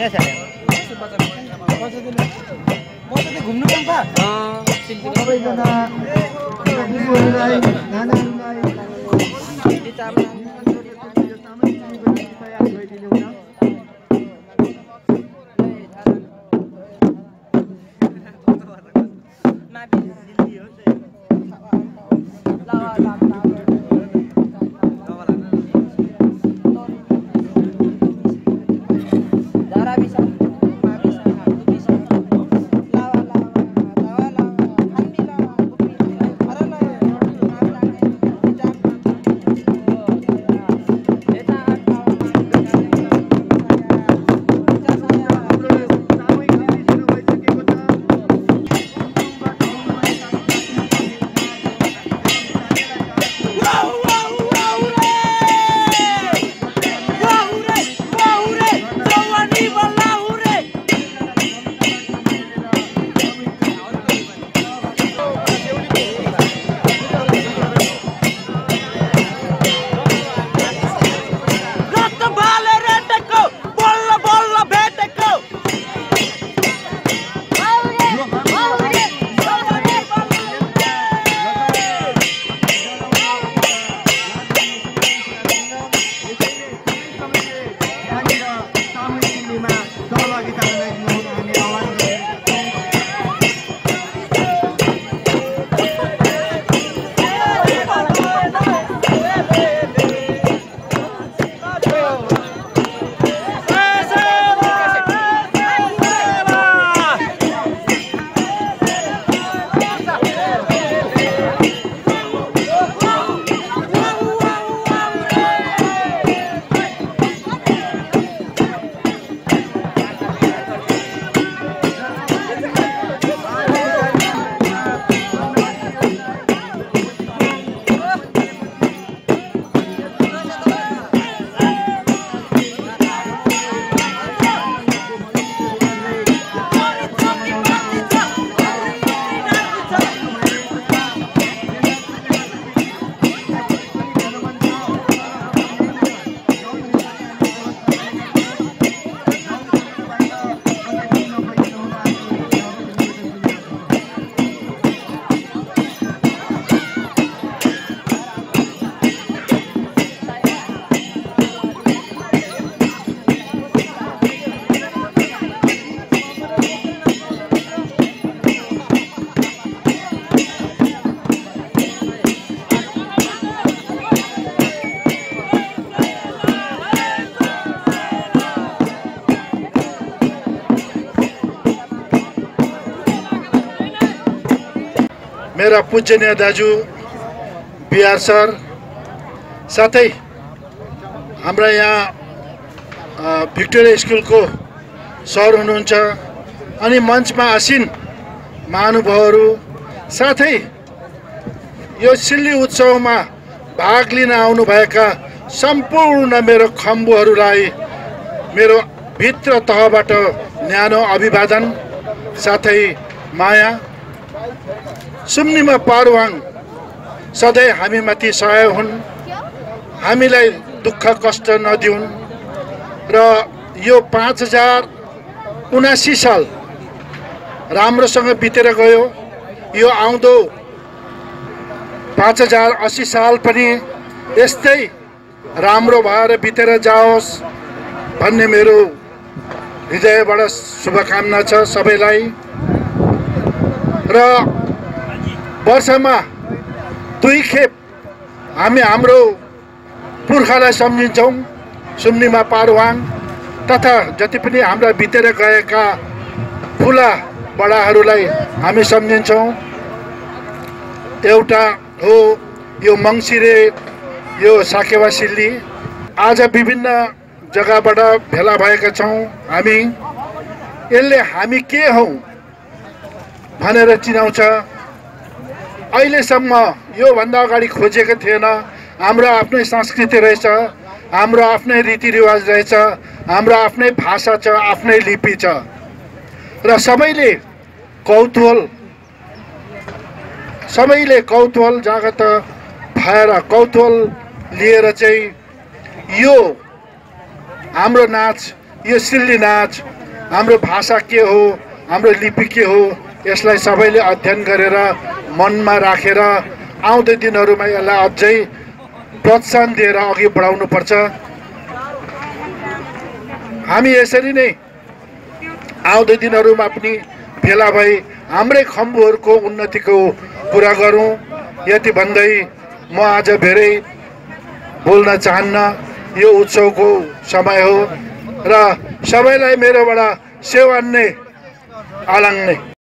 घुम्नु काम पा सबैजना दिदीहरूलाई नानाहरूलाई मेरा पूजनीय दाजु बिआर सर साथै हाम्रा यहाँ भिक्टोरिया स्कुलको सर हुनुहुन्छ अनि मञ्चमा आसीन महानुभावहरू साथै यो सिल्ली उत्सवमा भाग लिन आउनुभएका सम्पूर्ण मेरो खम्बुहरूलाई मेरो भित्र तहबाट न्यानो अभिवादन साथै माया। सुम्निमा पारुवाङ सधैँ हामीमाथि सहाय हुन्, हामीलाई दुःख कष्ट नदिउन् र यो 5079 साल राम्रोसँग बितेर गयो। यो आउँदो 5080 साल पनि यस्तै राम्रो भएर बितेर जाओस् भन्ने मेरो हृदयबाट शुभकामना छ सबैलाई। र वर्षमा 2 खेप हामी हाम्रो पुर्खालाई सम्झिन्छौँ, सुम्निमा पारुवाङ तथा जति पनि हाम्रा बितेर गएका ठुला बडाहरूलाई हामी सम्झिन्छौँ। एउटा हो यो मङ्सिरे, यो साकेवा सिल्ली। आज विभिन्न जग्गाबाट भेला भएका छौँ हामी। यसले हामी के हौँ भनेर चिनाउँछ। अहिलेसम्म योभन्दा अगाडि खोजेको थिएन। हाम्रो आफ्नै संस्कृति रहेछ, हाम्रो आफ्नै रीतिरिवाज रहेछ, हाम्रो आफ्नै भाषा छ, आफ्नै लिपि छ र सबैले कौतूहल जागत भएर कौतूहल लिएर चाहिँ यो हाम्रो नाच, यो सिल्ली नाच हाम्रो भाषा के हो, हाम्रो लिपि के हो, यसलाई सबैले अध्ययन गरेर मनमा राखेर आउँदो दिनहरूमा यसलाई अझै प्रोत्साहन दिएर अघि बढाउनुपर्छ। हामी यसरी नै आउँदो दिनहरूमा पनि भेला भई हाम्रै खम्बुहरूको उन्नतिको कुरा गरौँ। यति भन्दै म आज धेरै बोल्न चाहन्न। यो उत्सवको समय हो र सबैलाई मेरोबाट सेवान्ने आलाङ नै।